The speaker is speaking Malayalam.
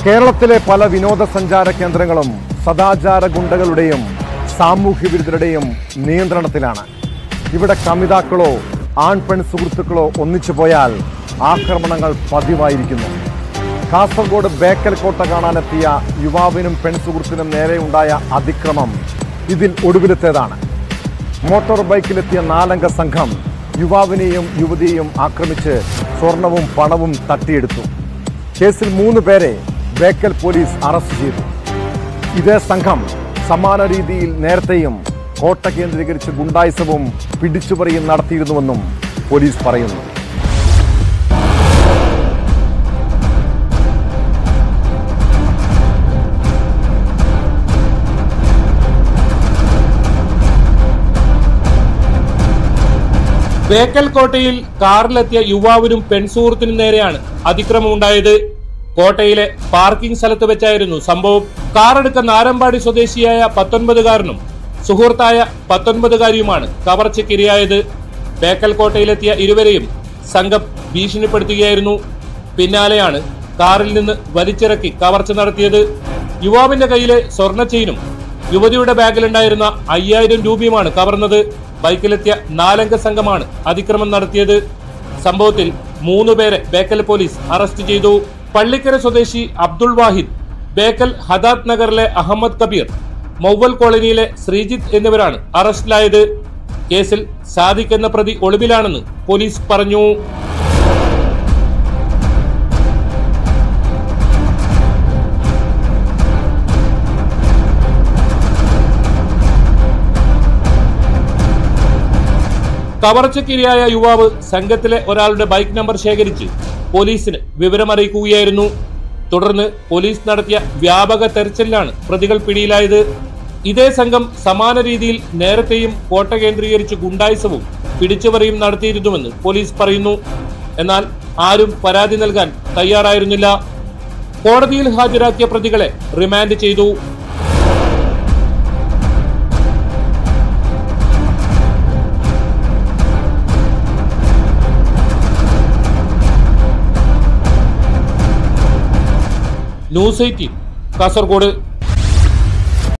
കേരളത്തിലെ പല വിനോദസഞ്ചാര കേന്ദ്രങ്ങളും സദാചാര ഗുണ്ടകളുടെയും സാമൂഹ്യ വിരുദ്ധരുടെയും നിയന്ത്രണത്തിലാണ്. ഇവിടെ കമിതാക്കളോ ആൺപെൺ സുഹൃത്തുക്കളോ ഒന്നിച്ചു പോയാൽ ആക്രമണങ്ങൾ പതിവായിരിക്കുന്നു. കാസർഗോഡ് ബേക്കൽ കോട്ട കാണാനെത്തിയ യുവാവിനും പെൺസുഹൃത്തിനും നേരെ ഉണ്ടായ അതിക്രമം ഇതിൽ ഒടുവിലത്തേതാണ്. മോട്ടോർ ബൈക്കിലെത്തിയ 4 അംഗ സംഘം യുവാവിനെയും യുവതിയെയും ആക്രമിച്ച് സ്വർണവും പണവും തട്ടിയെടുത്തു. കേസിൽ 3 പേരെ ബേക്കൽ പോലീസ് അറസ്റ്റ് ചെയ്തു. ഇതേ സംഘം സമാന രീതിയിൽ നേരത്തെയും കോട്ട കേന്ദ്രീകരിച്ച് ഗുണ്ടായിസവും പിടിച്ചുപറിയും നടത്തിയിരുന്നുവെന്നും പോലീസ് പറയുന്നു. ബേക്കൽ കോട്ടയിൽ കാറിലെത്തിയ യുവാവിനും പെൺസുഹൃത്തിനും നേരെയാണ് അതിക്രമമുണ്ടായത്. കോട്ടയിലെ പാർക്കിംഗ് സ്ഥലത്ത് വെച്ചായിരുന്നു സംഭവം. കാറെടുക്ക നാരമ്പാടി സ്വദേശിയായ 19-കാരനും സുഹൃത്തായ 19-കാരിയുമാണ് കവർച്ചയ്ക്കിരയായത്. ബേക്കൽ കോട്ടയിലെത്തിയ ഇരുവരെയും സംഘം ഭീഷണിപ്പെടുത്തുകയായിരുന്നു. പിന്നാലെയാണ് കാറിൽ നിന്ന് വലിച്ചിറക്കി കവർച്ച നടത്തിയത്. യുവാവിന്റെ കയ്യിലെ സ്വർണ്ണ ചെയിനും യുവതിയുടെ ബാഗിലുണ്ടായിരുന്ന 5000 രൂപയുമാണ് കവർന്നത്. ബൈക്കിലെത്തിയ 4 അംഗ സംഘമാണ് അതിക്രമം നടത്തിയത്. സംഭവത്തിൽ 3 പേരെ ബേക്കൽ പോലീസ് അറസ്റ്റ് ചെയ്തു. പള്ളിക്കര സ്വദേശി അബ്ദുൾ വാഹിദ്, ബേക്കൽ ഹദാത് നഗറിലെ അഹമ്മദ് കബീർ, മൗവൽ കോളനിയിലെ ശ്രീജിത്ത് എന്നിവരാണ് അറസ്റ്റിലായത്. കേസിൽ സാദിഖ് എന്ന പ്രതി ഒളിവിലാണെന്ന് പോലീസ് പറഞ്ഞു. കവർച്ചയ്ക്കിരയായ യുവാവ് സംഘത്തിലെ ഒരാളുടെ ബൈക്ക് നമ്പർ ശേഖരിച്ച് പോലീസിന് വിവരമറിയിക്കുകയായിരുന്നു. തുടർന്ന് പോലീസ് നടത്തിയ വ്യാപക തെരച്ചിലിലാണ് പ്രതികൾ പിടിയിലായത്. ഇതേ സംഘം സമാന രീതിയിൽ നേരത്തെയും കോട്ട കേന്ദ്രീകരിച്ച് ഗുണ്ടായിസവും പിടിച്ചുപറിയും നടത്തിയിരുന്നുവെന്ന് പോലീസ് പറയുന്നു. എന്നാൽ ആരും പരാതി നൽകാൻ തയ്യാറായിരുന്നില്ല. കോടതിയിൽ ഹാജരാക്കിയ പ്രതികളെ റിമാൻഡ് ചെയ്തു. ന്യൂസ് 18 കാസർഗോഡ്.